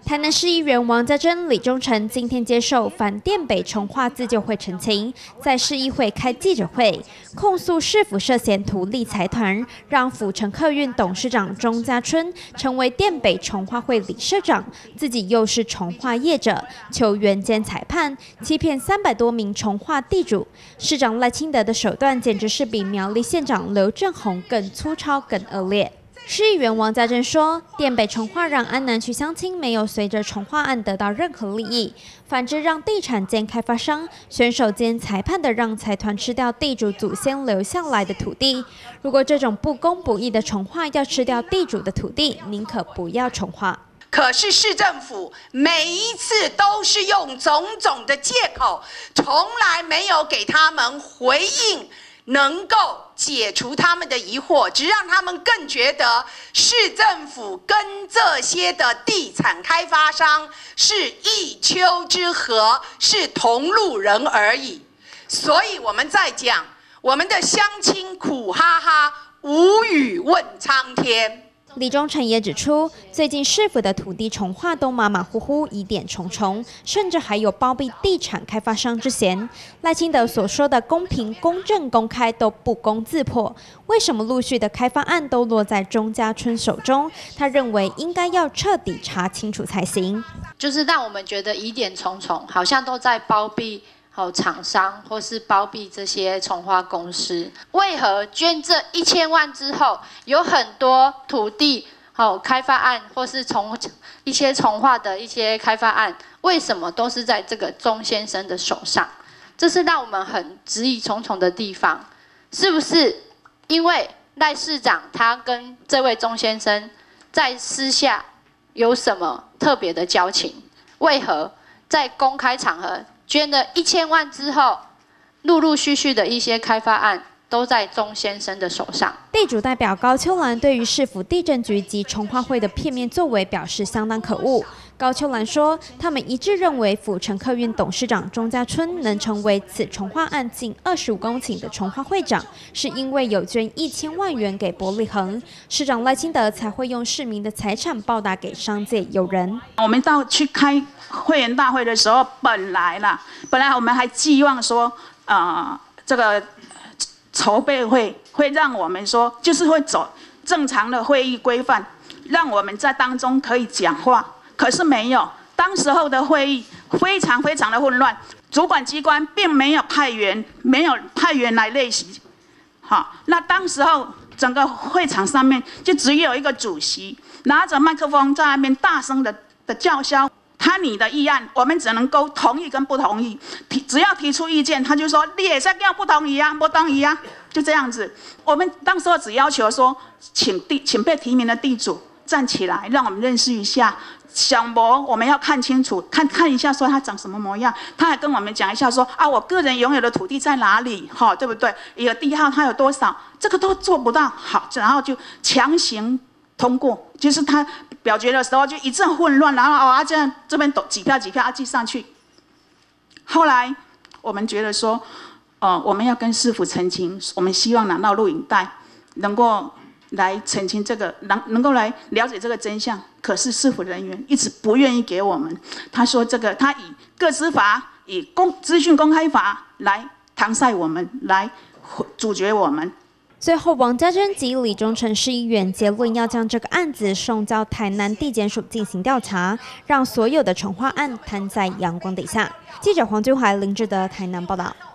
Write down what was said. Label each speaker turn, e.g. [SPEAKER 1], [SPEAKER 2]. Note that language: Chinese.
[SPEAKER 1] 台南市议员王家珍、李忠诚今天接受反电北重划自救会澄清，在市议会开记者会，控诉市府涉嫌图利财团，让府城客运董事长钟家春成为电北重划会理事长，自己又是重划业者，求原监裁判，欺骗300多名重划地主。市长赖清德的手段简直是比苗栗县长刘正宏更粗糙、更恶劣。市议员王家珍说，电北重划让安南区乡亲没有随着重划案得到任何利益，反之让地产兼开发商、选手兼裁判的让财团吃掉地主祖先留下来的土地。如果这种不公不义的重划要吃掉地主的土地，宁可不要重划。
[SPEAKER 2] 可是市政府每一次都是用种种的借口，从来没有给他们回应，能够解除他们的疑惑，只让他们更觉得市政府跟这些的地产开发商是一丘之貉，是同路人而已。所以我们在讲我们的乡亲苦哈哈，无语问苍天。
[SPEAKER 1] 李忠诚也指出，最近市府的土地重划都马马虎虎、疑点重重，甚至还有包庇地产开发商之嫌。赖清德所说的公平、公正、公开都不攻自破，为什么陆续的开发案都落在钟家春手中？他认为应该要彻底查清楚才行。
[SPEAKER 3] 就是让我们觉得疑点重重，好像都在包庇厂商或是包庇这些重划公司，为何捐这1000万之后，有很多土地开发案或是一些重划的一些开发案，为什么都是在这个钟先生的手上？这是让我们很质疑重重的地方，是不是因为赖市长他跟这位钟先生在私下有什么特别的交情？为何在公开场合捐了1000万之后，陆陆续续的一些开发案都在钟先生的手上。
[SPEAKER 1] 地主代表高秋兰对于市府地政局及重划会的片面作为表示相当可恶。高秋兰说，他们一致认为府城客运董事长钟家春能成为此重划案近25公顷的重划会长，是因为有捐1000万元给伯利恒，市长赖清德才会用市民的财产报答给商界友人。
[SPEAKER 4] 我们到去开会员大会的时候，本来我们还寄望说，这个筹备会让我们说，就是会走正常的会议规范，让我们在当中可以讲话。可是没有，当时候的会议非常的混乱，主管机关并没有派员来列席。好，那当时候整个会场上面就只有一个主席拿着麦克风在那边大声的叫嚣。你的议案，我们只能够同意跟不同意，只要提出意见，他就说你也是要不同意啊，不同意啊，就这样子。我们当时候只要求说，请被提名的地主站起来，让我们认识一下。小博，我们要看清楚，看一下，说他长什么模样。他还跟我们讲一下说我个人拥有的土地在哪里，对不对？一个地号他有多少，这个都做不到。好，然后就强行通过，就是他表决的时候就一阵混乱，然后这边几票寄上去。后来我们觉得说，我们要跟市府澄清，我们希望拿到录影带，能够来澄清这个，能够来了解这个真相。可是市府人员一直不愿意给我们，他说他以个资法、以资讯公开法来搪塞我们，来阻绝我们。
[SPEAKER 1] 最后，王家珍及李忠诚市议员结论要将这个案子送交台南地检署进行调查，让所有的重划案摊在阳光底下。记者黄俊怀、林志德台南报道。